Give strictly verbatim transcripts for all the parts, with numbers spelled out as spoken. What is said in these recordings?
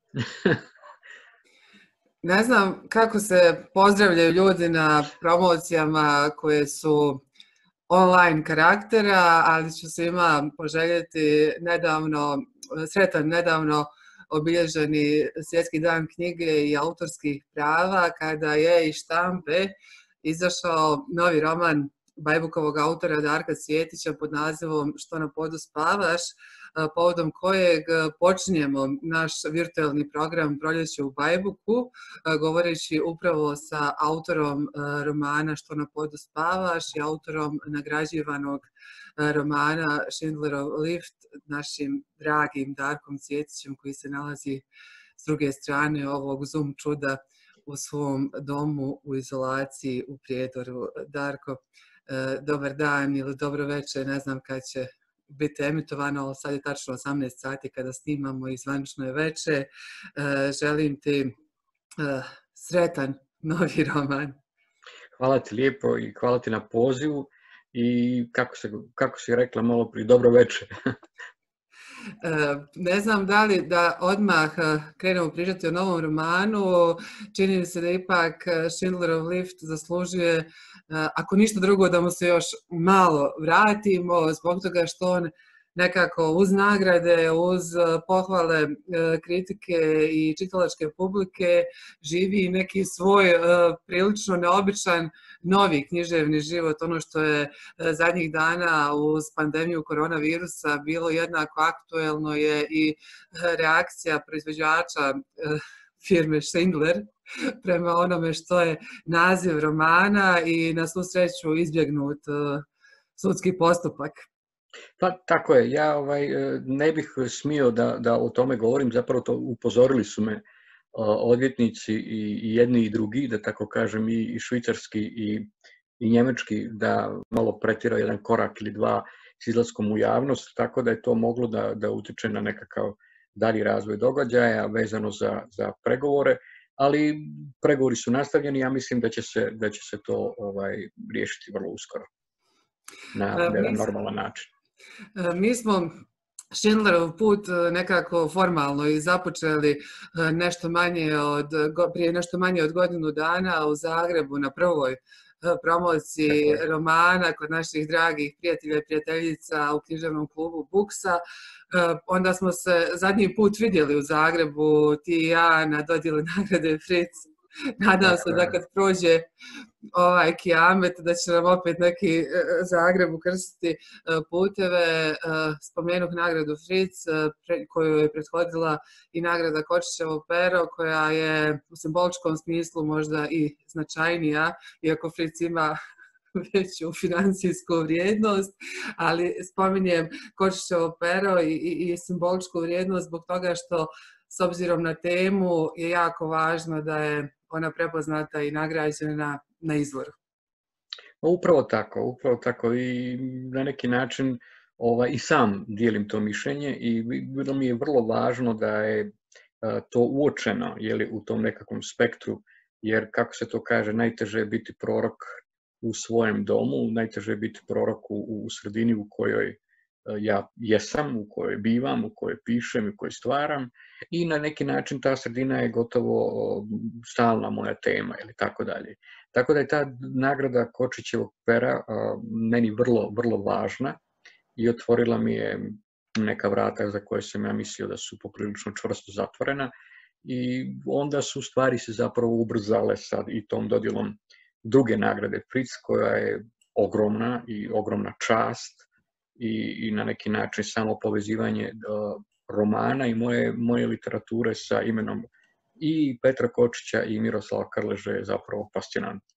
Ne znam kako se pozdravljaju ljudi na promocijama koje su online karaktera, ali ću svima poželjeti nedavno, sretan nedavno obilježeni Svjetski dan knjige i autorskih prava, kada je iz štampe izašao novi roman Bajbukovog autora Darka Cvjetića pod nazivom Što na podu spavaš, povodom kojeg počinjemo naš virtualni program Proljeće u Bajbuku, govoreći upravo sa autorom romana Što na podu spavaš i autorom nagrađivanog romana Schindlerov lift, našim dragim Darkom Cvjetićem, koji se nalazi s druge strane ovog Zoom čuda u svom domu u izolaciji u Prijedoru. Darko, dobar dan ili dobro večer, ne znam kad će biti emitovano, ali sad je tačno osamnaest sati kada snimamo i zvanično je večer. Želim ti sretan novi roman. Hvala ti lijepo i hvala ti na pozivu i kako, se, kako si rekla malo prije, dobro večer. Ne znam da li da odmah krenemo pričati o novom romanu. Čini mi se da ipak Schindlerov lift zaslužuje, ako ništa drugo, da mu se još malo vratimo, zbog toga što on nekako uz nagrade, uz pohvale kritike i čitalačke publike živi neki svoj prilično neobičan novi književni život. Ono što je zadnjih dana uz pandemiju koronavirusa bilo jednako aktuelno je i reakcija proizvođača firme Schindler prema onome što je naziv romana i na svu sreću izbjegnut sudski postupak. Pa tako je, ja ovaj, ne bih smio da, da o tome govorim, zapravo to upozorili su me odvjetnici i, i jedni i drugi, da tako kažem, i, i švicarski i, i njemački, da malo pretjerao jedan korak ili dva s izlaskom u javnost, tako da je to moglo da, da utiče na nekakav dalji razvoj događaja vezano za, za pregovore, ali pregovori su nastavljeni, ja mislim da će se, da će se to ovaj, riješiti vrlo uskoro na jedan normalan način. Mi smo Schindlerov put nekako formalno i započeli nešto manje od, prije nešto manje od godinu dana u Zagrebu na prvoj promociji romana kod naših dragih prijatelja i prijateljica u književnom klubu Buksa. Onda smo se zadnji put vidjeli u Zagrebu, ti i ja, na dodjeli nagrade Fritz. Nadam se da kad prođe ovaj kijamet da će nam opet neki Zagreb ukrstiti puteve. Spomenuh nagradu Fritz, koju je prethodila i nagrada Kočićevo pero, koja je u simboličkom smislu možda i značajnija, iako Fritz ima veću financijsku vrijednost, ali spominjem Kočićevo pero i, i, i simboličku vrijednost zbog toga što s obzirom na temu je jako važno da je ona prepoznata i nagrađena na izvoru. Upravo tako, upravo tako i na neki način ovaj, i sam dijelim to mišljenje i bilo mi je vrlo važno da je to uočeno jeli, u tom nekakvom spektru, jer kako se to kaže, najteže je biti prorok u svojem domu, najteže je biti prorok u, u sredini u kojoj ja jesam, u kojoj bivam, u kojoj pišem, u kojoj stvaram i na neki način ta sredina je gotovo stalna moja tema ili tako dalje. Tako da je ta nagrada Kočićevog pera meni vrlo, vrlo važna i otvorila mi je neka vrata za koje sam ja mislio da su poprilično čvrsto zatvorena i onda su stvari se zapravo ubrzale sad i tom dodjelom druge nagrade Fritz, koja je ogromna i ogromna čast i, i na neki način samo povezivanje uh, romana i moje, moje literature sa imenom i Petra Kočića i Miroslava Krleže je zapravo fascinantno.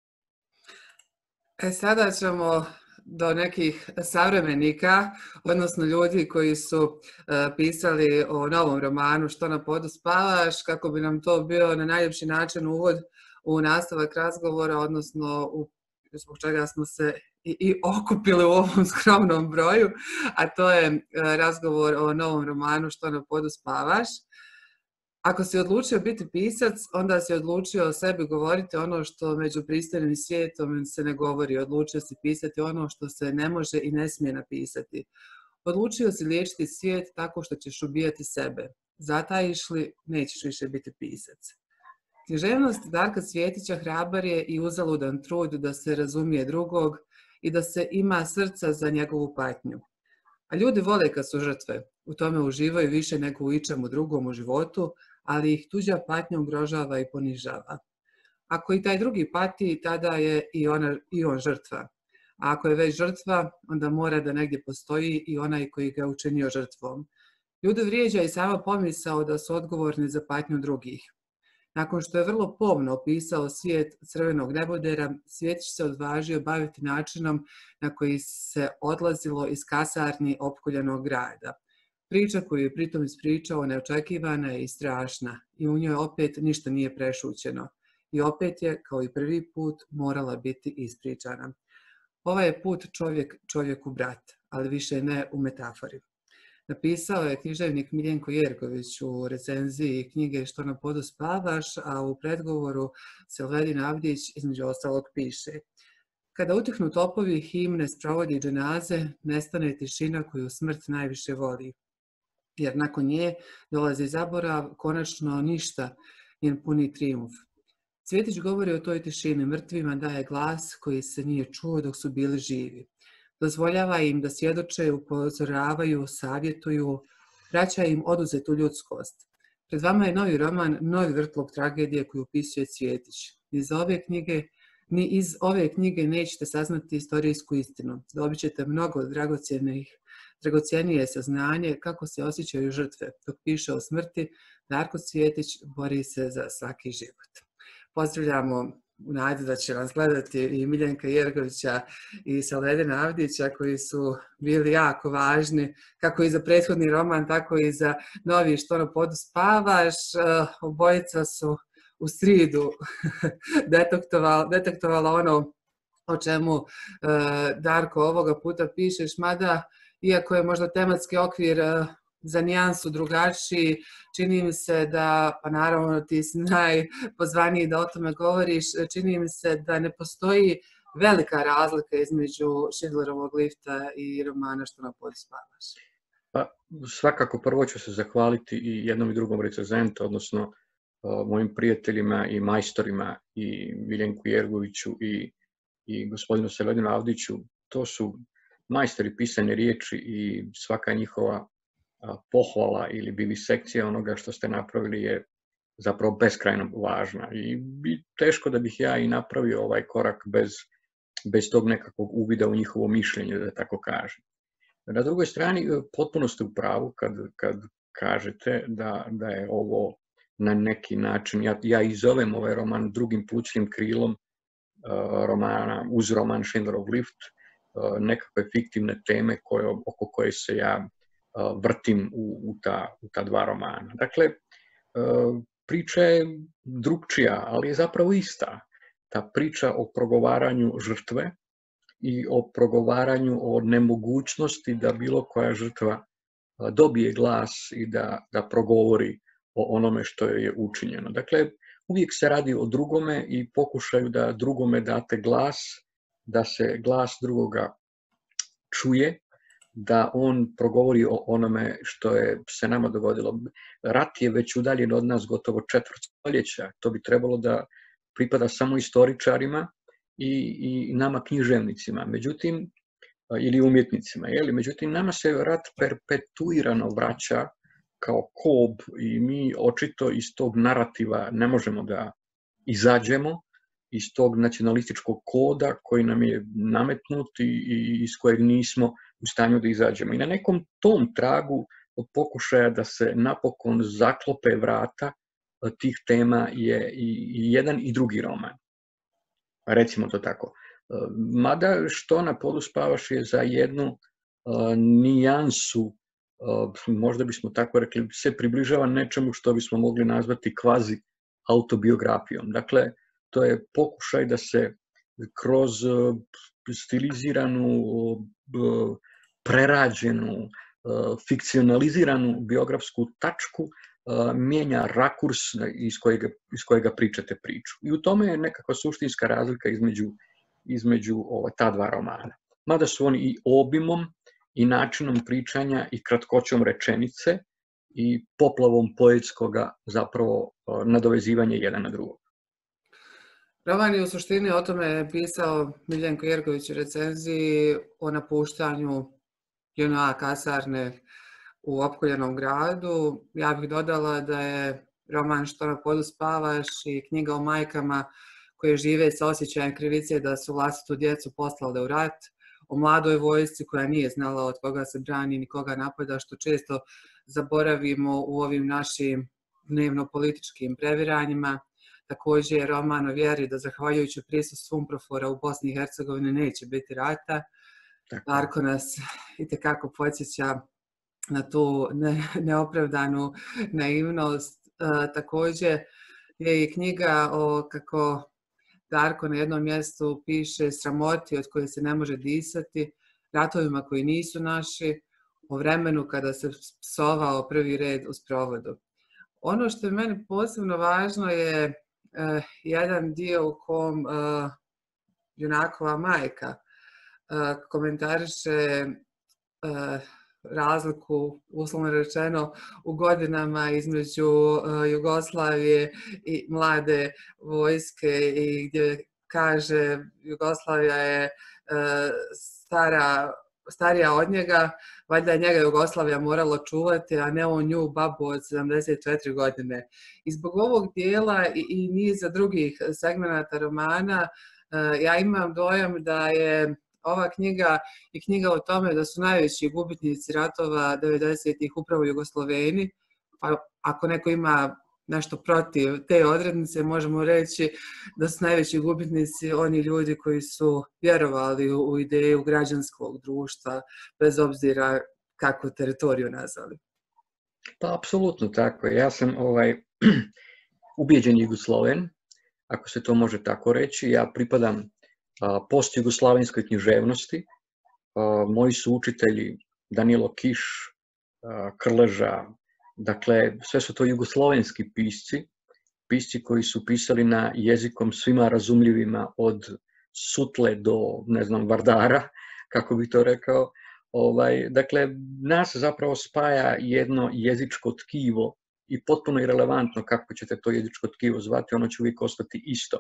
E sada ćemo do nekih savremenika, odnosno ljudi koji su uh, pisali o novom romanu Što na podu spavaš, kako bi nam to bio na najljepši način uvod u nastavak razgovora, odnosno u, zbog čega smo se i, i okupili u ovom skromnom broju, a to je uh, razgovor o novom romanu Što na podu spavaš. Ako si odlučio biti pisac, onda si odlučio o sebi govoriti ono što među pristojnim svijetom se ne govori. Odlučio si pisati ono što se ne može i ne smije napisati. Odlučio si liječiti svijet tako što ćeš ubijati sebe. zatajiš li, nećeš više biti pisac. Književnost Darka Cvjetića hrabar je i uzaludan trud da se razumije drugog i da se ima srca za njegovu patnju. A ljudi vole kad su žrtve, u tome uživaju više nego u ičemu drugom u životu, ali ih tuđa patnja ugrožava i ponižava. Ako i taj drugi pati, tada je i, ona, i on žrtva. A ako je već žrtva, onda mora da negdje postoji i onaj koji ga učinio žrtvom. Ljude vrijeđa i sama pomisao da su odgovorni za patnju drugih. Nakon što je vrlo pomno opisao svijet crvenog nebodera, Cvjetić se odvažio baviti načinom na koji se odlazilo iz kasarni opkoljenog grada. Priča koju je pritom ispričao neočekivana je i strašna i u njoj opet ništa nije prešućeno. I opet je, kao i prvi put, morala biti ispričana. Ovaj je put čovjek čovjeku brat, ali više ne u metafori. Napisao je književnik Miljenko Jerković u recenziji knjige Što na podu spavaš, a u predgovoru Selvedin Avdić između ostalog piše: Kada utihnu topovi, himne sprovodi dženaze, nestane tišina koju smrt najviše voli. Jer nakon nje dolazi zaborav, konačno ništa, njen puni trijumf. Cvjetić govori o toj tišini, mrtvima daje glas koji se nije čuo dok su bili živi. Dozvoljava im da svjedoče, upozoravaju, savjetuju, vraća im oduzetu ljudskost. Pred vama je novi roman, novi vrtlog tragedije koju upisuje Cvjetić. Iz ove knjige, ni iz ove knjige nećete saznati istorijsku istinu. Dobit ćete mnogo dragocjenih, dragocjenije saznanje kako se osjećaju žrtve. Dok piše o smrti, Darko Cvjetić bori se za svaki život. Pozdravljamo u nadi da će nas gledati i Miljenka Jerkovića i Selvedina Avdića koji su bili jako važni kako i za prethodni roman, tako i za novi Što na podu spavaš. Obojica su u sridu detektovala, detektovala ono o čemu Darko ovoga puta pišeš, mada iako je možda tematski okvir za nijansu drugačiji, čini mi se da, pa naravno ti si najpozvaniji da o tome govoriš, čini mi se da ne postoji velika razlika između Schindlerovog lifta i romana Što na podu spavaš. Pa, svakako prvo ću se zahvaliti i jednom i drugom recenzentu, odnosno uh, mojim prijateljima i majstorima i Miljenku Jergoviću i, i gospodinu Selvedinu Avdiću. To su majstori pisane riječi i svaka njihova pohvala ili vivisekcija onoga što ste napravili je zapravo beskrajno važna. I teško da bih ja i napravio ovaj korak bez, bez tog nekakvog uvida u njihovo mišljenje, da tako kažem. Na drugoj strani, potpuno ste u pravu kad, kad kažete da, da je ovo na neki način, ja, ja i zovem ovaj roman drugim plućnim krilom uh, romana, uz roman Schindlerov lift, uh, nekakve fiktivne teme koje, oko koje se ja vrtim u, u, ta, u ta dva romana. Dakle, priča je drugčija, ali je zapravo ista. Ta priča o progovaranju žrtve i o progovaranju o nemogućnosti da bilo koja žrtva dobije glas i da, da progovori o onome što je učinjeno. Dakle, uvijek se radi o drugome i pokušaju da drugome date glas, da se glas drugoga čuje, da on progovori o onome što je se nama dogodilo. Rat je već udaljen od nas gotovo četvrt stoljeća. To bi trebalo da pripada samo istoričarima i, i nama književnicima, međutim, ili umjetnicima. Jeli? Međutim, nama se rat perpetuirano vraća kao kob i mi očito iz tog narativa ne možemo da izađemo, iz tog nacionalističkog koda koji nam je nametnut i, i iz kojeg nismo u stanju da izađemo. I na nekom tom tragu od pokušaja da se napokon zaklope vrata tih tema je i, i jedan i drugi roman. Recimo to tako. Mada Što na podu spavaš je za jednu uh, nijansu, uh, možda bismo tako rekli, se približava nečemu što bismo mogli nazvati kvazi autobiografijom. Dakle, to je pokušaj da se kroz stiliziranu, prerađenu, fikcionaliziranu biografsku tačku mijenja rakurs iz kojega, iz kojega pričate priču. I u tome je nekakva suštinska razlika između, između ova, ta dva romana. Mada su oni i obimom, i načinom pričanja, i kratkoćom rečenice, i poplavom poetskoga zapravo nadovezivanje jedan na drugog. Roman je u suštini o tome pisao Miljenko Jerković u recenziji o napuštanju J N A kasarne u opkoljenom gradu. Ja bih dodala da je roman Što na podu spavaš i knjiga o majkama koje žive sa osjećajem krivice da su vlastitu djecu poslale u rat, o mladoj vojsci koja nije znala od koga se brani ni koga napada, što često zaboravimo u ovim našim dnevno-političkim previranjima. Također je roman o vjeri da zahvaljujući prisustvu UNPROFOR-a u Bosni i Hercegovini neće biti rata. Darko nas itekako podsjeća na tu ne, neopravdanu naivnost. E, također je i knjiga o, kako Darko na jednom mjestu piše, sramoti od koje se ne može disati, ratovima koji nisu naši, o vremenu kada se psovao prvi red u sprovodu. Ono što je meni posebno važno je uh, jedan dio u kom uh, junakova majka uh, komentariše uh, razliku, uslovno rečeno, u godinama između uh, Jugoslavije i mlade vojske i gdje kaže Jugoslavija je uh, stara, starija od njega, valjda je njega Jugoslavija morala čuvati, a ne on nju, babu od sedamdeset četiri godine. I zbog ovog dijela i, i niza drugih segmenata romana uh, ja imam dojam da je ova knjiga i knjiga o tome da su najveći gubitnici ratova devedesetih upravo Jugosloveni, pa ako neko ima nešto protiv te odrednice, možemo reći da su najveći gubitnici oni ljudi koji su vjerovali u, u ideju građanskog društva, bez obzira kako teritoriju nazvali. Pa, apsolutno tako. Ja sam ovaj, ubijeđen Jugosloven, ako se to može tako reći. Ja pripadam post-jugoslavenskoj književnosti. Moji su učitelji Danilo Kiš, Krleža, dakle sve su to jugoslovenski pisci, pisci koji su pisali na jezikom svima razumljivima od Sutle do, ne znam, Vardara, kako bi to rekao. Ovaj, dakle, nas zapravo spaja jedno jezičko tkivo i potpuno irelevantno kako ćete to jezičko tkivo zvati, ono će uvijek ostati isto.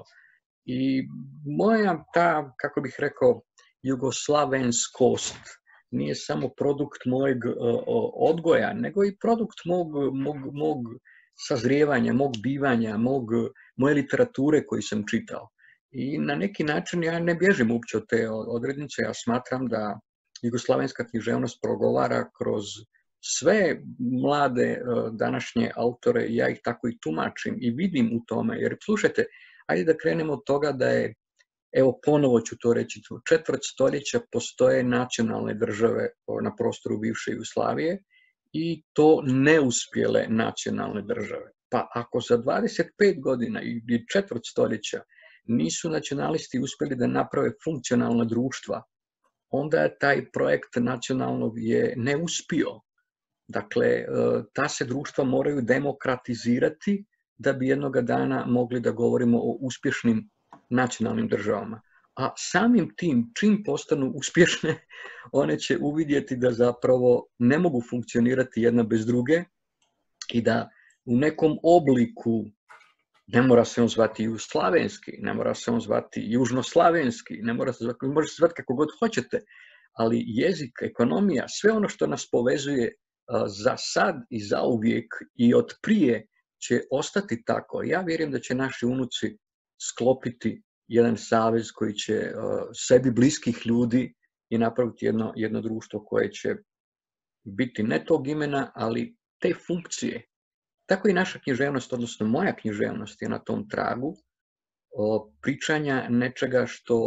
I moja ta, kako bih rekao, jugoslavenskost nije samo produkt mojeg uh, odgoja, nego i produkt mog, mog, mog sazrijevanja, mog bivanja, mog, moje literature koju sam čitao. I na neki način ja ne bježim uopće od te odrednice, ja smatram da jugoslavenska književnost progovara kroz sve mlade uh, današnje autore, ja ih tako i tumačim i vidim u tome, jer slušajte, ajde da krenemo od toga da je, evo ponovo ću to reći, četvrt stoljeća postoje nacionalne države na prostoru bivše Jugoslavije i to neuspjele nacionalne države. Pa ako za dvadeset pet godina ili četvrt stoljeća nisu nacionalisti uspjeli da naprave funkcionalna društva, onda je taj projekt nacionalnog je neuspio. Dakle, ta se društva moraju demokratizirati da bi jednoga dana mogli da govorimo o uspješnim nacionalnim državama. A samim tim, čim postanu uspješne, one će uvidjeti da zapravo ne mogu funkcionirati jedna bez druge i da u nekom obliku, ne mora se on zvati jugoslavenski, ne mora se on zvati južnoslavenski, ne mora se zvati, može se zvati kako god hoćete, ali jezik, ekonomija, sve ono što nas povezuje za sad i za uvijek i od prije će ostati tako. Ja vjerujem da će naši unuci sklopiti jedan savez koji će uh, sebi bliskih ljudi i napraviti jedno, jedno društvo koje će biti ne tog imena, ali te funkcije. Tako i naša književnost, odnosno moja književnost je na tom tragu uh, pričanja nečega što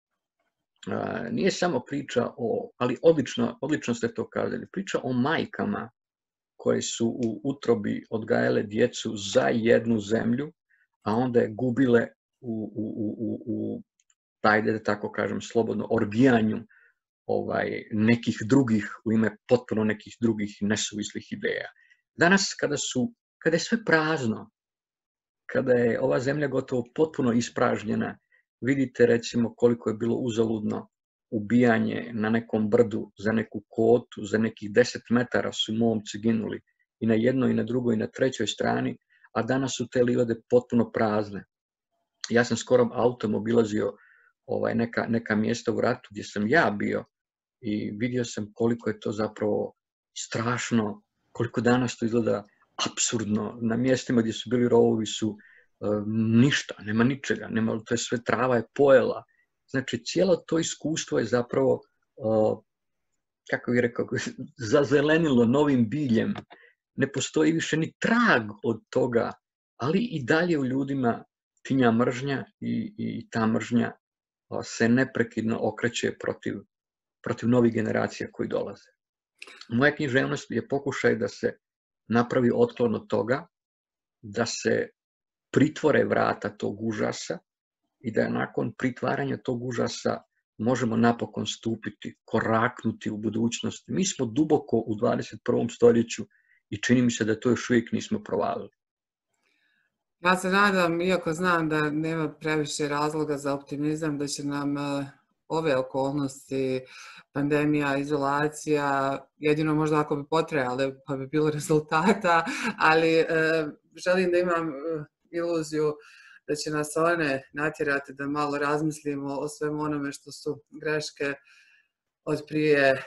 uh, nije samo priča o, ali odlično, odlično ste to kazali, priča o majkama koje su u utrobi odgajale djecu za jednu zemlju, a onda je gubile u, u, u, u ajde da tako kažem, slobodno orgijanju ovaj, nekih drugih, u ime potpuno nekih drugih nesuvislih ideja. Danas kada, su, kada je sve prazno, kada je ova zemlja gotovo potpuno ispražnjena, vidite recimo koliko je bilo uzaludno ubijanje na nekom brdu za neku kotu, za nekih deset metara su momci ginuli i na jednoj, i na drugoj, i na trećoj strani, a danas su te livade potpuno prazne. Ja sam skoro autom obilazio ovaj, neka, neka mjesta u ratu gdje sam ja bio i vidio sam koliko je to zapravo strašno, koliko danas to izgleda apsurdno. Na mjestima gdje su bili rovovi su uh, ništa, nema ničega, nema, to je sve trava je pojela. Znači, cijelo to iskustvo je zapravo, uh, kako bih rekao, zazelenilo novim biljem. Ne postoji više ni trag od toga, ali i dalje u ljudima tinja mržnja i, i ta mržnja uh, se neprekidno okreće protiv, protiv novih generacija koji dolaze. Moja književnost je pokušaj da se napravi otklon od toga, da se pritvore vrata tog užasa i da nakon pritvaranja tog užasa možemo napokon stupiti, koraknuti u budućnost. Mi smo duboko u dvadeset prvom stoljeću i čini mi se da to još uvijek nismo provalili. Ja se nadam, iako znam da nema previše razloga za optimizam, da će nam ove okolnosti, pandemija, izolacija, jedino možda ako bi potrajale pa bi bilo rezultata, ali e, želim da imam iluziju da će nas one natjerati da malo razmislimo o svemu onome što su greške od prije e,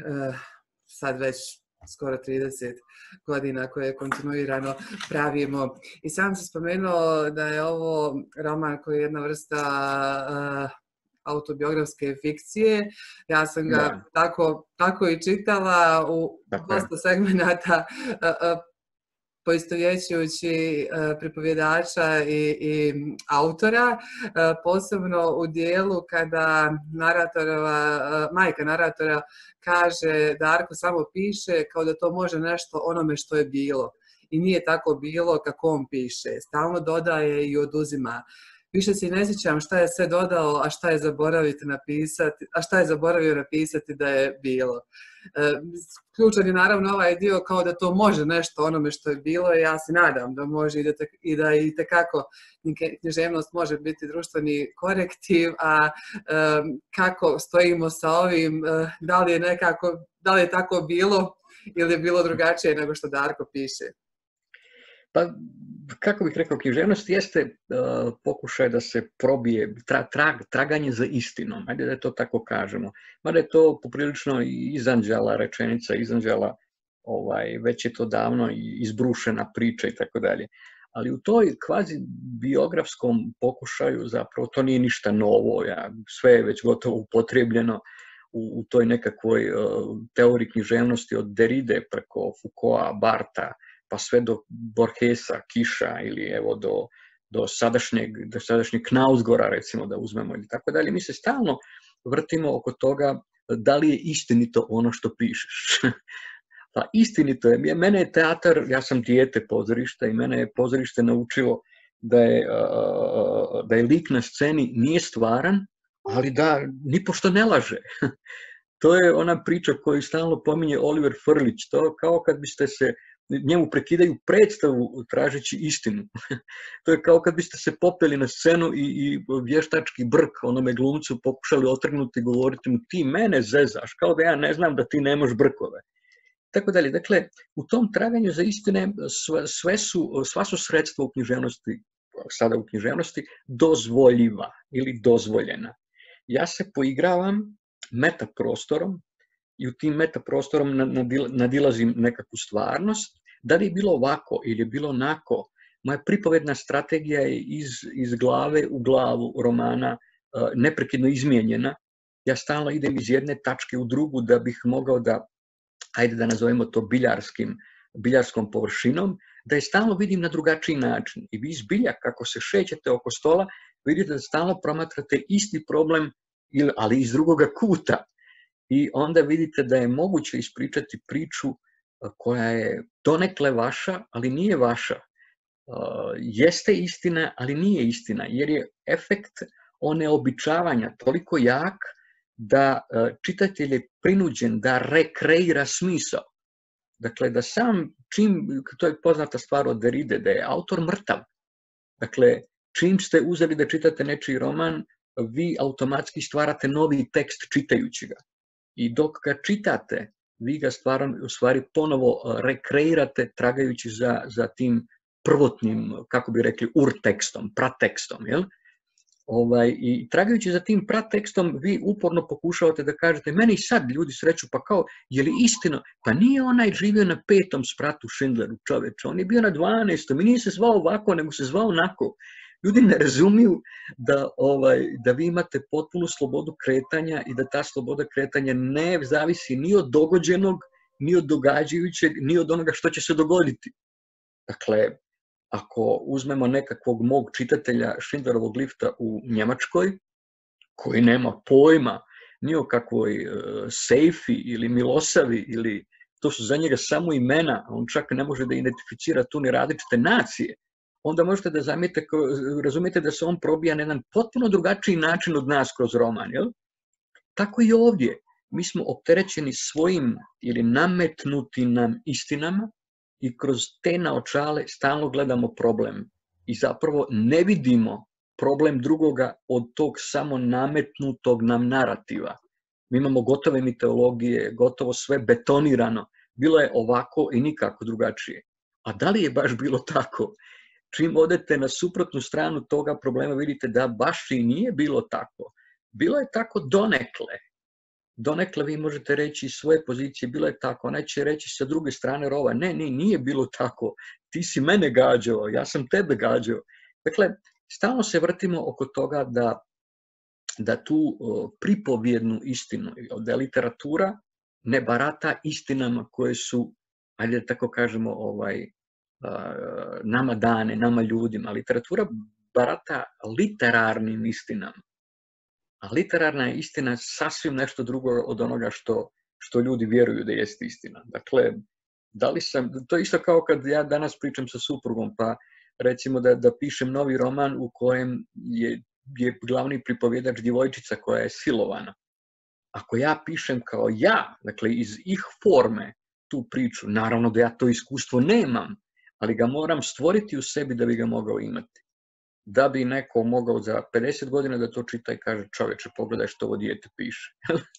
sad već skoro trideset godina koje kontinuirano pravimo. I sam se spomenuo da je ovo roman koji je jedna vrsta uh, autobiografske fikcije. Ja sam ga tako, tako i čitala u dosta segmenata uh, uh, poistovjećujući uh, pripovjedača i, i autora, uh, posebno u dijelu kada naratorova, uh, majka naratora kaže da Darko samo piše kao da to može nešto onome što je bilo. I nije tako bilo kako on piše. Stalno dodaje i oduzima. Više se ne sjećam šta je sve dodao, a šta je zaboraviti napisati, a šta je zaboravio napisati da je bilo. E, ključan je naravno ovaj dio kao da to može nešto onome što je bilo i ja se nadam da može i da, te, i da i tekako književnost može biti društveni korektiv, a e, kako stojimo sa ovim, e, da li je nekako, da li je tako bilo ili je bilo drugačije nego što Darko piše. Pa, kako bih rekao, književnost jeste uh, pokušaj da se probije, tra, trag, traganje za istinom, ajde da to tako kažemo. Mada je to poprilično izanđala rečenica, izanđala, ovaj, već je to davno izbrušena priča i tako dalje. Ali u toj kvazi biografskom pokušaju zapravo to nije ništa novo, ja, sve je već gotovo upotrijebljeno u, u toj nekakvoj uh, teoriji književnosti od Derride preko Foucaulta, Bartha, pa sve do Borgesa, Kiša ili evo do, do sadašnjeg, do sadašnjeg Knausgora recimo da uzmemo ili tako dalje. Mi se stalno vrtimo oko toga da li je istinito ono što pišeš. Pa istinito je. Mene je teatar, ja sam dijete pozorišta i mene je pozorište naučilo da je, da je lik na sceni nije stvaran, ali da nipošto ne laže. To je ona priča koju stalno pominje Oliver Frljić. To kao kad biste se njemu prekidaju predstavu tražeći istinu. To je kao kad biste se popeli na scenu i, i vještački brk onome glumcu pokušali otrgnuti i govoriti mu ti mene zezaš, kao da ja ne znam da ti nemaš brkove. Tako dalje. Dakle, u tom traganju za istine sve su, sva su sredstva u književnosti, sada u književnosti, dozvoljiva ili dozvoljena. Ja se poigravam metaprostorom i u tim metaprostorom nadilazim nekakvu stvarnost. Da li je bilo ovako ili je bilo onako, moja pripovedna strategija je iz, iz glave u glavu romana uh, neprekidno izmijenjena. Ja stalno idem iz jedne tačke u drugu da bih mogao da, ajde da nazovemo to biljarskim, biljarskom površinom, da je stalno vidim na drugačiji način. I vi zbilja, kako se šećete oko stola, vidite da stalno promatrate isti problem, ali iz drugoga kuta. I onda vidite da je moguće ispričati priču koja je donekle vaša, ali nije vaša. Jeste istina, ali nije istina, jer je efekt oneobičavanja toliko jak da čitatelj je prinuđen da rekreira smisao. Dakle, da sam čim, to je poznata stvar od Derride, da je autor mrtav. Dakle, čim ste uzeli da čitate nečiji roman, vi automatski stvarate novi tekst čitajući ga. I dok ga čitate, vi ga stvaran, u stvari ponovo rekreirate tragajući za, za tim prvotnim, kako bi rekli, urtekstom, pratekstom, jel? Ovaj, i tragajući za tim pratekstom, vi uporno pokušavate da kažete, meni sad ljudi sreću, pa kao, je li istina? Pa nije onaj živio na petom spratu Schindleru, čoveče, on je bio na dvanaestom i nije se zvao ovako, nego se zvao onako. Ljudi ne razumiju da, ovaj, da vi imate potpunu slobodu kretanja i da ta sloboda kretanja ne zavisi ni od dogođenog, ni od događajućeg, ni od onoga što će se dogoditi. Dakle, ako uzmemo nekakvog mog čitatelja Schindlerovog lifta u Njemačkoj, koji nema pojma ni o kakvoj uh, Seifi ili Milosavi, ili to su za njega samo imena, on čak ne može da identificira tu ni različite nacije, onda možete da zamijete, razumijete da se on probija na jedan potpuno drugačiji način od nas kroz roman. Jel? Tako i ovdje. Mi smo opterećeni svojim ili nametnutim nam istinama i kroz te naočale stalno gledamo problem. I zapravo ne vidimo problem drugoga od tog samo nametnutog nam narativa. Mi imamo gotove mitologije, gotovo sve betonirano. Bilo je ovako i nikako drugačije. A da li je baš bilo tako? Čim odete na suprotnu stranu toga problema, vidite da baš i nije bilo tako. Bilo je tako donekle. Donekle vi možete reći iz svoje pozicije, bilo je tako. Onaj će reći sa druge strane rova, ne, ne, nije bilo tako. Ti si mene gađao, ja sam tebe gađao. Dakle, stalno se vrtimo oko toga da, da tu o, pripovjednu istinu, da literatura ne barata istinama koje su, ajde da tako kažemo, ovaj, nama dane, nama ljudima. Literatura barata literarnim istinama. A literarna je istina sasvim nešto drugo od onoga što, što ljudi vjeruju da jeste istina. Dakle, da li sam, to je isto kao kad ja danas pričam sa suprugom, pa recimo da, da pišem novi roman u kojem je, je glavni pripovjedač djevojčica koja je silovana. Ako ja pišem kao ja, dakle iz ih forme tu priču, naravno da ja to iskustvo nemam, ali ga moram stvoriti u sebi da bi ga mogao imati. Da bi neko mogao za pedeset godina da to čita i kaže, čoveče, pogledaj što ovo dijete piše.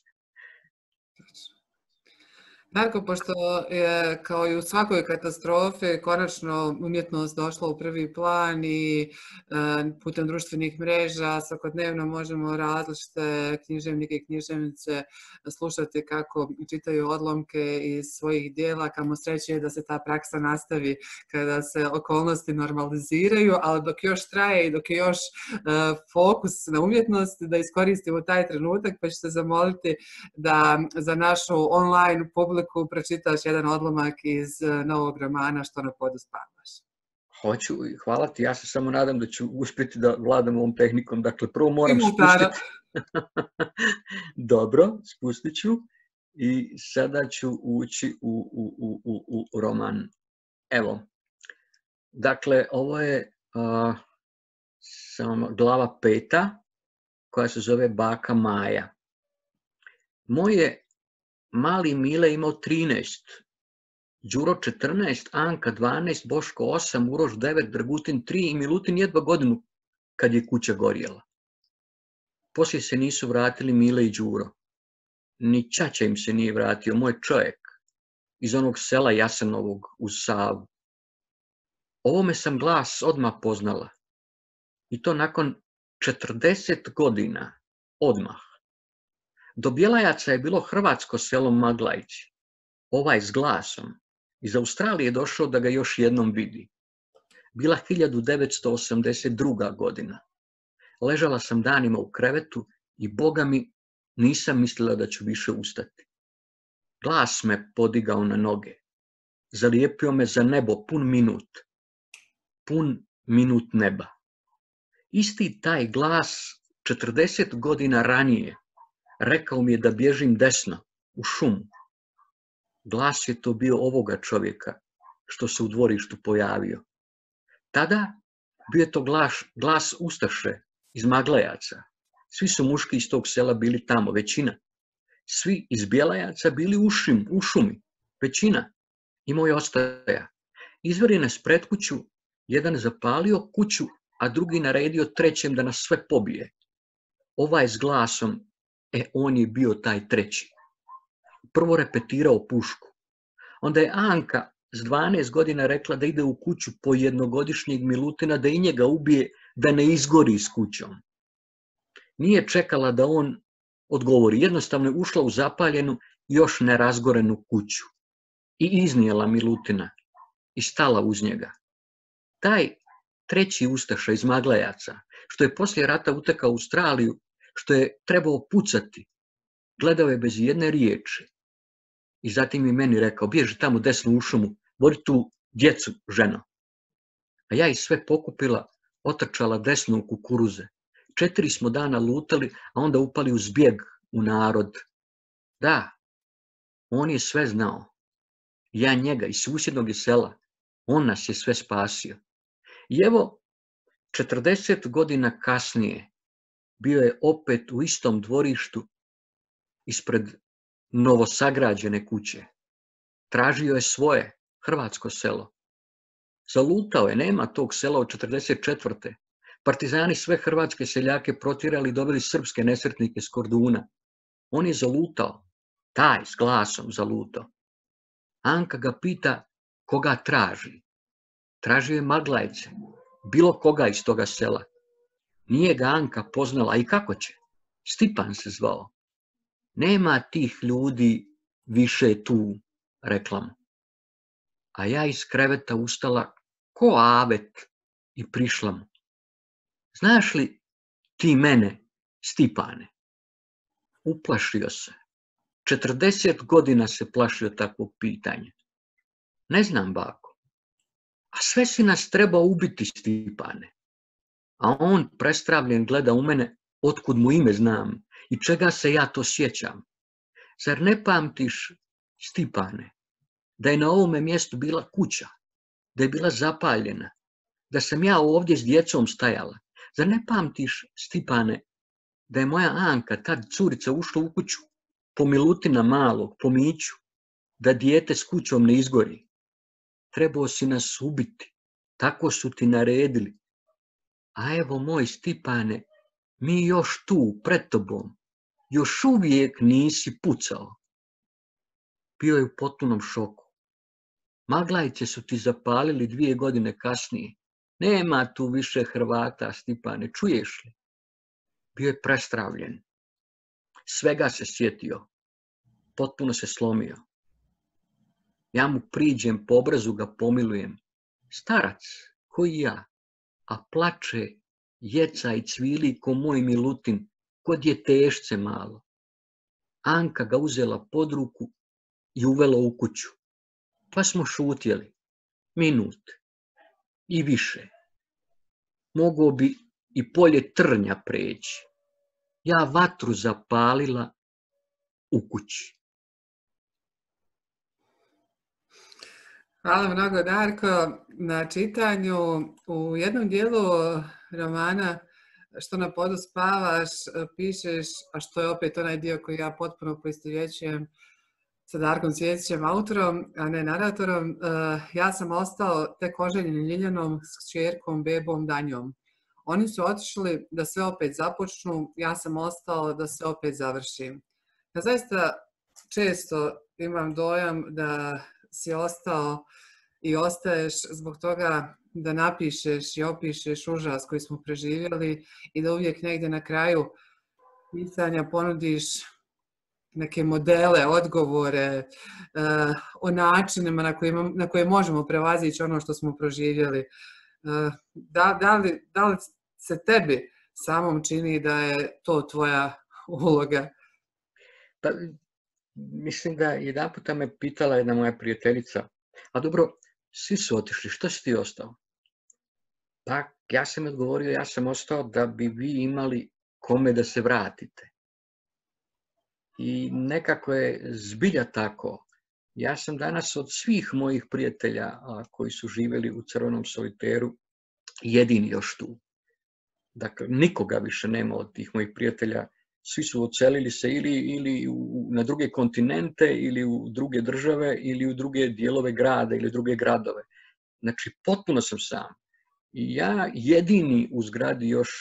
Darko, pošto je kao i u svakoj katastrofi konačno umjetnost došla u prvi plan i e, putem društvenih mreža svakodnevno možemo različite književnike i književnice slušati kako čitaju odlomke iz svojih dijela, kamo sreće je da se ta praksa nastavi kada se okolnosti normaliziraju, ali dok još traje i dok je još e, fokus na umjetnosti, da iskoristimo taj trenutak, pa ću se zamoliti da za našu online publiku pročitaš jedan odlomak iz novog romana Što na podu spavaš. Hoću, hvala ti, ja se samo nadam da ću uspjeti da vladam ovom tehnikom, dakle prvo moram spustiti. Dobro, spustit ću i sada ću ući u, u, u, u, u roman. Evo, dakle ovo je uh, samo glava peta koja se zove Baka Maja. Moje mali Mile imao trinaest, Đuro četrnaest, Anka dvanaest, Boško osam, Uroš devet, Dragutin tri i Milutin jedva godinu kad je kuća gorjela. Poslije se nisu vratili Mile i Đuro. Ni ćaća im se nije vratio, moj čovjek, iz onog sela Jasenovog uz Savu. Ovome sam glas odmah poznala. I to nakon četrdeset godina, odmah. Do Bjelajaca je bilo hrvatsko selo Maglajić, ovaj s glasom. Iz Australije je došao da ga još jednom vidi. Bila hiljadu devetsto osamdeset druga godina. Ležala sam danima u krevetu i boga mi nisam mislila da ću više ustati. Glas me podigao na noge. Zalijepio me za nebo pun minut. Pun minut neba. Isti taj glas četrdeset godina ranije rekao mi je da bježim desno, u šumu. Glas je to bio ovoga čovjeka što se u dvorištu pojavio. Tada bio je to glas, glas Ustaše iz Maglajaca. Svi su muški iz tog sela bili tamo, većina. Svi iz Bjelajaca bili u, šim, u šumi, većina. I moj ostaja. Izveli nas pred kuću, jedan zapalio kuću, a drugi naredio trećem da nas sve pobije. Ovaj s glasom, e, on je bio taj treći. prvo repetirao pušku. Onda je Anka s dvanaest godina rekla da ide u kuću po jednogodišnjeg Milutina, da i njega ubije, da ne izgori s kućom. Nije čekala da on odgovori. Jednostavno je ušla u zapaljenu, još nerazgorenu kuću i iznijela Milutina i stala uz njega. Taj treći ustaša iz Maglajaca, što je poslije rata utekao u Australiju, što je trebao pucati, gledao je bez jedne riječi. I zatim je meni rekao, bježi tamo desno u šumu, vodi tu djecu, ženo. A ja ih sve pokupila, otrčala desno u kukuruze. Četiri smo dana lutali, a onda upali u zbjeg u narod. Da, on je sve znao. Ja njega iz susjednog je sela. On nas je sve spasio. I evo, četrdeset godina kasnije bio je opet u istom dvorištu ispred novosagrađene kuće. Tražio je svoje hrvatsko selo. Zalutao je, nema tog sela od četrdeset četvrte. Partizani sve hrvatske seljake protjerali i doveli srpske nesretnike s Korduna. On je zalutao, taj s glasom zalutao. Anka ga pita koga traži. Tražio je Maglajce, bilo koga iz toga sela. Nije ga Anka poznala, i kako će? Stipan se zvao. Nema tih ljudi više tu, rekla mu. A ja iz kreveta ustala ko avet i prišla mu. Znaš li ti mene, Stipane? Uplašio se. četrdeset godina se plašio takvog pitanja. Ne znam, bako. A sve si nas trebao ubiti, Stipane. A on prestravljen gleda u mene, otkud mu ime znam i čega se ja to sjećam. Zar ne pamtiš, Stipane, da je na ovome mjestu bila kuća, da je bila zapaljena, da sam ja ovdje s djecom stajala? Zar ne pamtiš, Stipane, da je moja Anka, tad curica, ušla u kuću po Milutina malog, po Miću, da dijete s kućom ne izgori? Trebao si nas ubiti, tako su ti naredili. A evo moj Stipane, mi još tu, pred tobom, još uvijek nisi pucao. Bio je u potpunom šoku. Maglajce su ti zapalili dvije godine kasnije. Nema tu više Hrvata, Stipane, čuješ li? Bio je prestravljen. Svega se sjetio. Potpuno se slomio. Ja mu priđem, po obrazu ga pomilujem. Starac, koji ja, a plače, jeca i cvili ko moj Milutin, ko djetešce malo. Anka ga uzela pod ruku i uvela u kuću. Pa smo šutjeli. Minut. I više. Mogao bi i polje trnja preći. Ja vatru zapalila u kući. Hvala mnogo, Darko, na čitanju. U jednom dijelu romana Što na podu spavaš, pišeš, a što je opet onaj dio koji ja potpuno poistovjećujem sa Darkom Cvjetićem, autorom, a ne naratorom, ja sam ostao tek oženjen Ljiljanom s kćerkom, bebom, Danjom. Oni su otišli da sve opet započnu, ja sam ostao da se opet završim. Ja zaista često imam dojam da si ostao i ostaješ zbog toga da napišeš i opišeš užas koji smo preživjeli i da uvijek negdje na kraju pisanja ponudiš neke modele, odgovore uh, o načinima na koje, na koje možemo prevazići ono što smo proživjeli. Uh, da, da, li, da li se tebi samom čini da je to tvoja uloga? Pa, mislim da jedan puta me pitala jedna moja prijateljica, a dobro, svi su otišli, što si ti ostao? Pa ja sam odgovorio, ja sam ostao da bi vi imali kome da se vratite. I nekako je zbilja tako. Ja sam danas od svih mojih prijatelja a, koji su živjeli u Crvenom soliteru jedini još tu. Dakle, nikoga više nema od tih mojih prijatelja. Svi su odselili se ili, ili u, na druge kontinente, ili u druge države, ili u druge dijelove grada, ili druge gradove. Znači, potpuno sam sam. I ja jedini u zgradi još,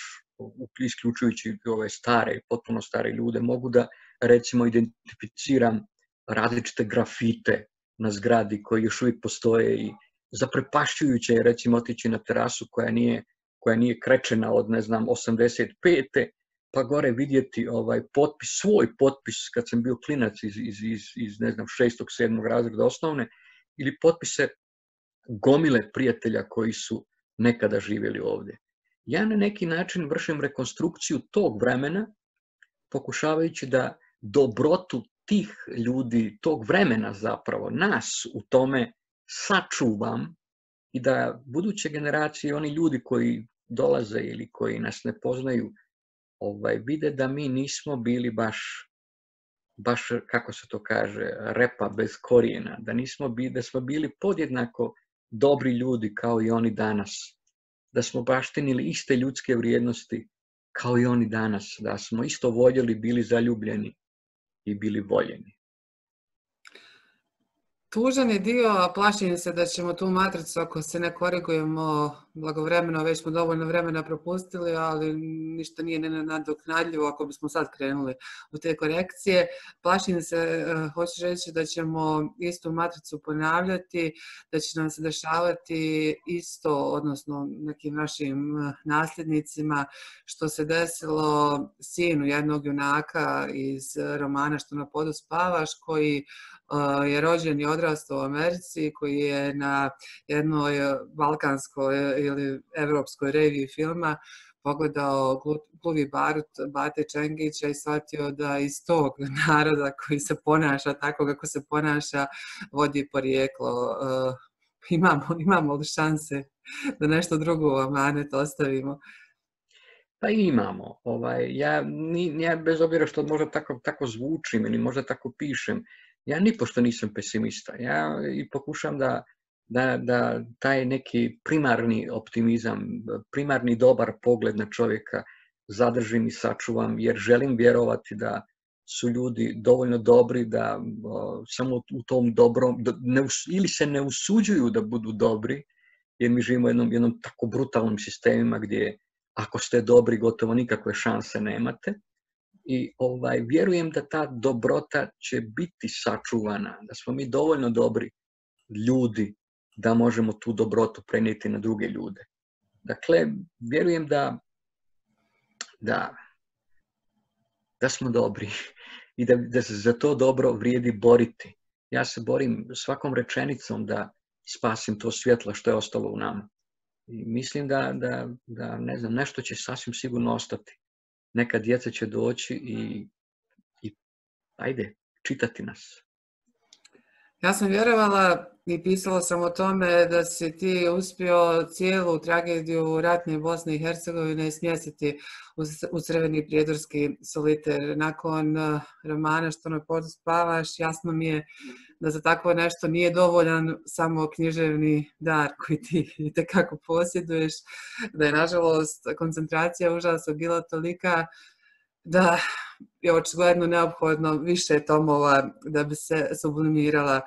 isključujući ove stare, potpuno stare ljude, mogu da, recimo, identificiram različite grafite na zgradi koji još uvijek postoje i zaprepašćujuće je recimo otići na terasu koja nije, koja nije krečena od ne znam osamdeset pete pa gore vidjeti ovaj potpis, svoj potpis kad sam bio klinac iz, iz, iz, iz ne znam šestog, sedmog razreda osnovne ili potpise gomile prijatelja koji su nekada živjeli ovdje. Ja na neki način vršim rekonstrukciju tog vremena pokušavajući da dobrotu tih ljudi, tog vremena zapravo, nas u tome sačuvam i da buduće generacije, oni ljudi koji dolaze ili koji nas ne poznaju, ovaj, vide da mi nismo bili baš, baš, kako se to kaže, repa bez korijena, da, nismo bili, da smo bili podjednako dobri ljudi kao i oni danas, da smo baštinili iste ljudske vrijednosti kao i oni danas, da smo isto voljeli, bili zaljubljeni i bili voljeni. Tužan je dio, a plašim se da ćemo tu matricu, ako se ne korigujemo blagovremeno, već smo dovoljno vremena propustili, ali ništa nije nenadoknadljivo ako bismo sad krenuli u te korekcije. Plašim se, hoću reći da ćemo istu matricu ponavljati, da će nam se dešavati isto, odnosno nekim našim nasljednicima, što se desilo sinu jednog junaka iz romana Što na podu spavaš, koji je rođen i odrastao u Americi, koji je na jednoj balkanskoj ili evropskoj reviji filma pogledao Gluvi barut Bate Čengića i shvatio da iz tog naroda koji se ponaša tako kako se ponaša vodi porijeklo. Imamo, imamo li šanse da nešto drugo u amanet ostavimo? Pa imamo. Ovaj, ja, ni, ja bez obzira što možda tako, tako zvučim ili možda tako pišem, ja nipošto nisam pesimista. Ja i pokušam da, da, da taj neki primarni optimizam, primarni dobar pogled na čovjeka zadržim i sačuvam, jer želim vjerovati da su ljudi dovoljno dobri da o, samo u tom dobrom, da ne, ili se ne usuđuju da budu dobri, jer mi živimo u jednom, jednom tako brutalnom sistemima gdje ako ste dobri gotovo nikakve šanse nemate. I ovaj, vjerujem da ta dobrota će biti sačuvana, da smo mi dovoljno dobri ljudi da možemo tu dobrotu prenijeti na druge ljude. Dakle, vjerujem da, da, da smo dobri i da, da se za to dobro vrijedi boriti. Ja se borim svakom rečenicom da spasim to svjetlo što je ostalo u nama. I mislim da, da, da ne znam, nešto će sasvim sigurno ostati. Neka djeca će doći i, i ajde, čitati nas. Ja sam vjerovala i pisala sam o tome da si ti uspio cijelu tragediju ratne Bosne i Hercegovine smjestiti u Crveni prijedorski soliter. Nakon romana Što na podu spavaš, jasno mi je da za takvo nešto nije dovoljan samo književni dar koji ti itekako posjeduješ, da je nažalost koncentracija užasa bila tolika da je očigledno neophodno više tomova da bi se sublimirala.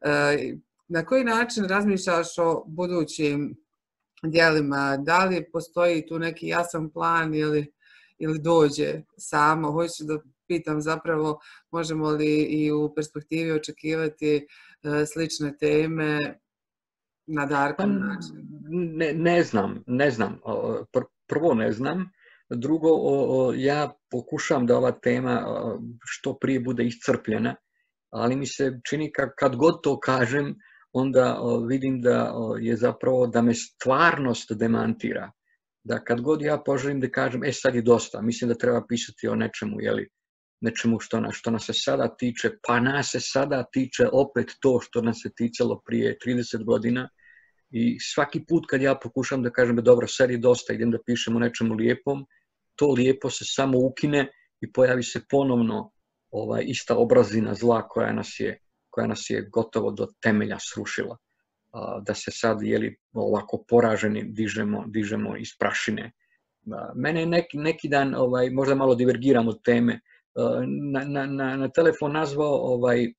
Na koji način razmišljaš o budućim djelima? Da li postoji tu neki jasan plan ili, ili dođe samo? Hoću da pitam zapravo, možemo li i u perspektivi očekivati slične teme na Darkom način? Ne, ne znam, ne znam. Prvo ne znam. Drugo, ja pokušam da ova tema što prije bude iscrpljena, ali mi se čini kad god to kažem, onda vidim da je zapravo da me stvarnost demantira. Da kad god ja poželim da kažem, e sad je dosta, mislim da treba pisati o nečemu, jeli, nečemu što nas, što nas se sada tiče, pa nas se sada tiče opet to što nas se ticalo prije trideset godina. I svaki put kad ja pokušam da kažem, dobro, sad je dosta, idem da pišem o nečemu lijepom, to lijepo se samo ukine i pojavi se ponovno ovaj, ista obrazina zla koja nas je, koja nas je gotovo do temelja srušila. Da se sad, jeli, ovako poraženi dižemo, dižemo iz prašine. Mene neki, neki dan, ovaj, možda malo divergiram od teme, na, na, na, na telefon nazvao ovaj,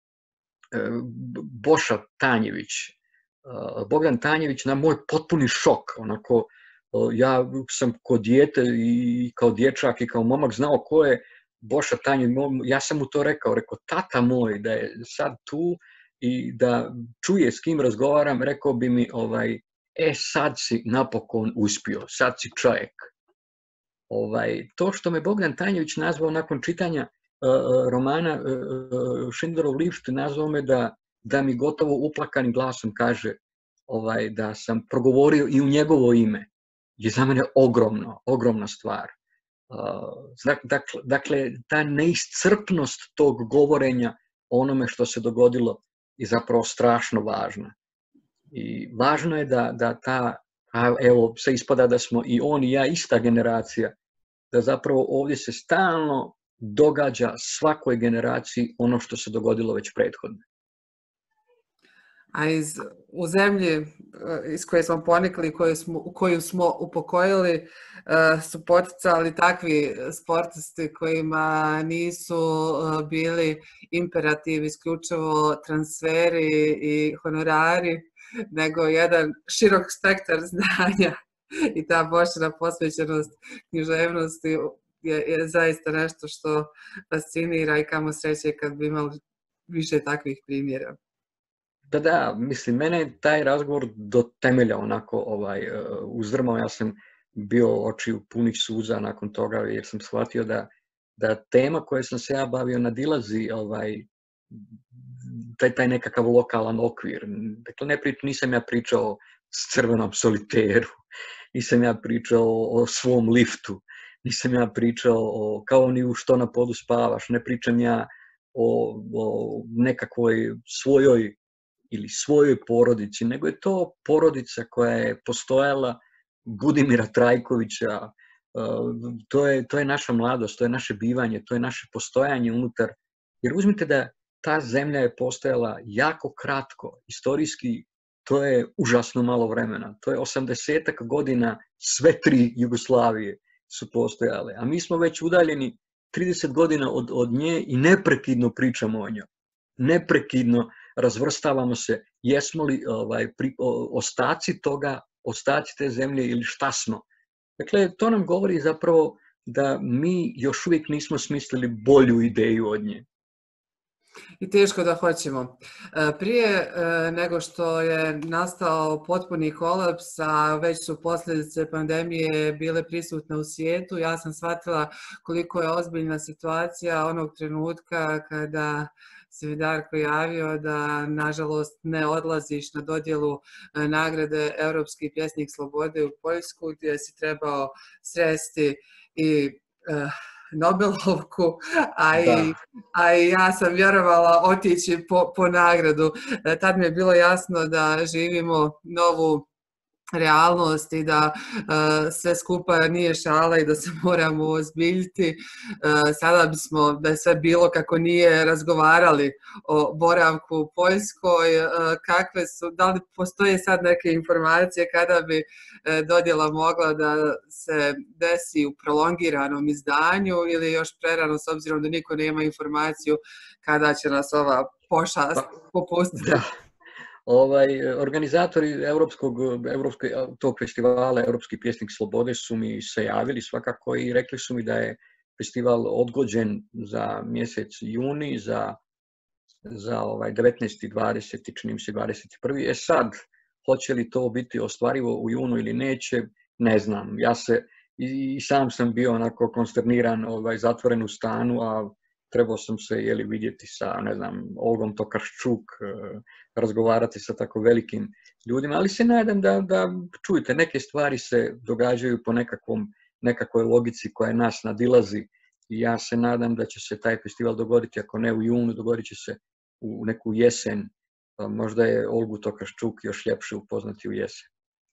Boša Tanjević, Bogdan Tanjević, na moj potpuni šok. Onako, ja sam kao dijete i kao dječak i kao momak znao ko je Boša Tanju, ja sam mu to rekao, rekao, tata moj, da je sad tu i da čuje s kim razgovaram, rekao bi mi, ovaj, e, sad si napokon uspio, sad si čovjek. Ovaj, to što me Bogdan Tanjević nazvao nakon čitanja uh, romana uh, Schindlerov lift, nazvao me da, da mi gotovo uplakanim glasom kaže ovaj, da sam progovorio i u njegovo ime, je za mene ogromno, ogromna stvar. Uh, dakle, dakle, ta neiscrpnost tog govorenja o onome što se dogodilo je zapravo strašno važna. I važno je da, da ta, a evo, se ispada da smo i on i ja ista generacija, da zapravo ovdje se stalno događa svakoj generaciji ono što se dogodilo već prethodno. A iz, u zemlji iz koje smo ponikli, koju smo, koju smo upokojili, su poticali takvi sportisti kojima nisu bili imperativ isključivo transferi i honorari, nego jedan širok spektar znanja i ta Bošina posvećenost književnosti je, je zaista nešto što fascinira i kamo sreće kad bi imali više takvih primjera. Da, da, mislim, mene taj razgovor do temelja onako ovaj, uzdrmao, ja sam bio očiju punih suza nakon toga jer sam shvatio da, da tema koje sam se ja bavio nadilazi ovaj, taj, taj nekakav lokalan okvir. Dakle, ne prič, nisam ja pričao s crvenom soliteru, nisam ja pričao o svom liftu, nisam ja pričao o, kao ni u što na podu spavaš, ne pričam ja o, o nekakvoj svojoj ili svojoj porodici, nego je to porodica koja je postojala Budimira Trajkovića, to je, to je naša mladost, to je naše bivanje, to je naše postojanje unutar. Jer uzmite da ta zemlja je postojala jako kratko, istorijski to je užasno malo vremena, to je osamdesetak godina, sve tri Jugoslavije su postojale, a mi smo već udaljeni trideset godina od, od nje i neprekidno pričamo o njoj, neprekidno razvrstavamo se, jesmo li ovaj, pri, o, ostaci toga, ostaci te zemlje ili šta smo. Dakle, to nam govori zapravo da mi još uvijek nismo smislili bolju ideju od nje. I teško da hoćemo. Prije nego što je nastao potpuni kolaps, a već su posljedice pandemije bile prisutne u svijetu, ja sam shvatila koliko je ozbiljna situacija onog trenutka kada se Darko javio da, nažalost, ne odlaziš na dodjelu nagrade Europski pjesnik slobode u Poljsku, gdje si trebao sresti i uh, Nobelovku, a i, a i ja sam vjerovala otići po, po nagradu. Tad mi je bilo jasno da živimo novu realnost i da uh, sve skupa nije šala i da se moramo ozbiljiti. Uh, sada bismo, da je sve bilo kako nije, razgovarali o boravku u Poljskoj. Uh, kakve su, da li postoje sad neke informacije kada bi uh, dodjela mogla da se desi u prolongiranom izdanju ili još prerano, s obzirom da niko nema informaciju kada će nas ova pošast popustiti? Da. Ovaj, organizatori Europskog, Europskog, tog festivala Europski pjesnik slobode su mi se javili svakako i rekli su mi da je festival odgođen za mjesec juni, za, za ovaj devetnaesti, dvadeseti, čini mi se dvadeset prvi. E sad, hoće li to biti ostvarivo u junu ili neće, ne znam. Ja se i, i sam sam bio onako konsterniran, ovaj, zatvoren u stanu, a trebao sam se jeli, vidjeti sa, ne znam, Olgom Tokarščuk, razgovarati sa tako velikim ljudima, ali se nadam da, da čujete, neke stvari se događaju po nekakvom, nekakvoj logici koja nas nadilazi i ja se nadam da će se taj festival dogoditi, ako ne u junu, dogodit će se u neku jesen. Možda je Olgu Tokarščuk još ljepše upoznati u jesen.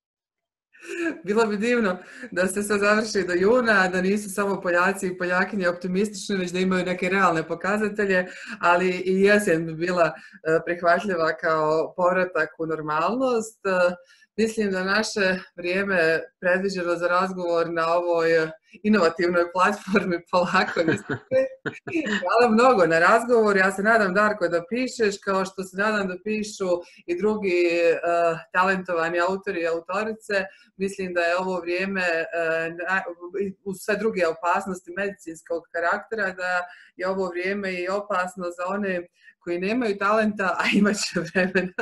Bilo bi divno da se sve završi do juna, da nisu samo Poljaci i Poljakinje optimistični, već da imaju neke realne pokazatelje, ali i jesen bi bila prihvatljiva kao povratak u normalnost. Mislim da naše vrijeme predviđeno za razgovor na ovoj inovativnoj platformi polako ističe. Hvala mnogo na razgovor. Ja se nadam, Darko, da pišeš, kao što se nadam da pišu i drugi uh, talentovani autori i autorice. Mislim da je ovo vrijeme, uh, uz sve druge opasnosti medicinskog karaktera, da je ovo vrijeme i opasno za one koji nemaju talenta, a imat će vremena.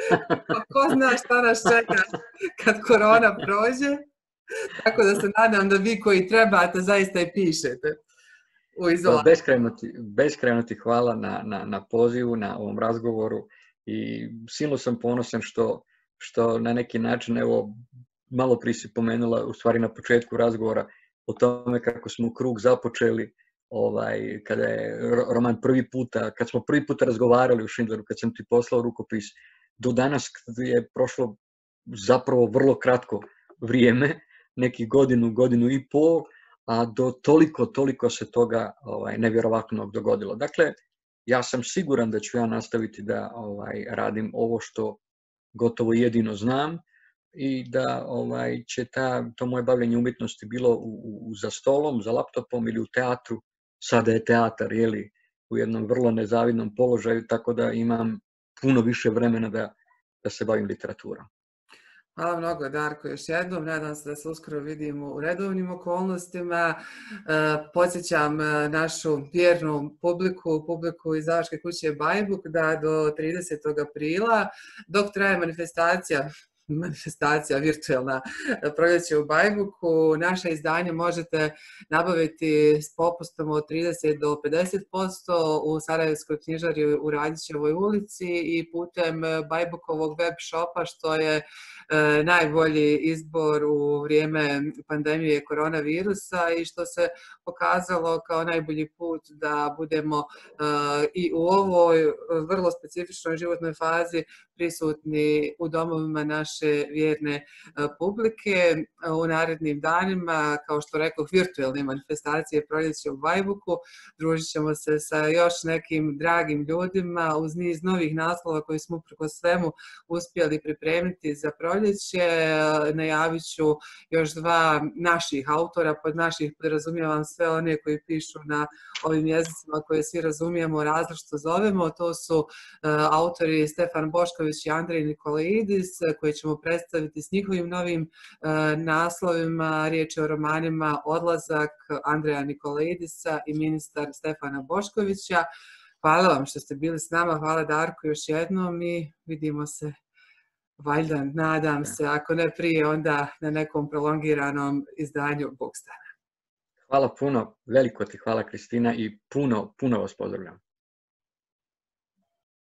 Ko zna šta nas čeka kad korona prođe. Tako da se nadam da vi koji trebate zaista i pišete u izolaciji. Beskrajno ti, beskrajno ti hvala na, na, na pozivu, na ovom razgovoru i silno sam ponosan što, što na neki način, evo, malo prije si pomenula, u stvari na početku razgovora, o tome kako smo krug započeli, ovaj, kada je roman prvi puta, kad smo prvi puta razgovarali u Schindleru, kad sam ti poslao rukopis, do danas je prošlo zapravo vrlo kratko vrijeme, nekih godinu, godinu i pol, a do toliko, toliko se toga ovaj, nevjerovatnog dogodilo. Dakle, ja sam siguran da ću ja nastaviti da ovaj, radim ovo što gotovo jedino znam i da ovaj, će ta, to moje bavljenje umjetnosti bilo u, u, za stolom, za laptopom ili u teatru. Sada je teatar, jeli, u jednom vrlo nezavidnom položaju, tako da imam puno više vremena da, da se bavim literaturom. Hvala mnogo, Darko, još jednom. Nadam se da se uskoro vidimo u redovnim okolnostima. Podsjećam našu vjernu publiku, publiku iz Izdavačke kuće Bajbuk, da do tridesetog aprila, dok traje manifestacija, manifestacija virtualna Proljeće u Bajbuku, naše izdanje možete nabaviti s popustom od trideset do pedeset posto u Sarajevskoj knjižari u Radićevoj ulici i putem Bajbukovog web shopa, što je e, najbolji izbor u vrijeme pandemije koronavirusa i što se pokazalo kao najbolji put da budemo e, i u ovoj vrlo specifičnoj životnoj fazi prisutni u domovima naše vjerne publike. U narednim danima, kao što rekoh, virtualne manifestacije Proljeće u Bajbuku, družit ćemo se sa još nekim dragim ljudima uz niz novih naslova koji smo uprkos svemu uspjeli pripremiti za proljeće. Najavit ću još dva naših autora, pod naših podrazumijevam sve one koji pišu na ovim jezicima koje svi razumijemo, različito zovemo. To su uh, autori Stefan Bošković i Andrej Nikolaidis, koji ćemo predstaviti s njihovim novim uh, naslovima. Riječ je o romanima Odlazak Andreja Nikolaidisa i Ministar Stefana Boškovića. Hvala vam što ste bili s nama, hvala Darko još jednom i vidimo se valjda, nadam se, ako ne prije, onda na nekom prolongiranom izdanju Bookstana. Hvala puno, veliko ti hvala Kristina i puno, puno vas pozdravljam.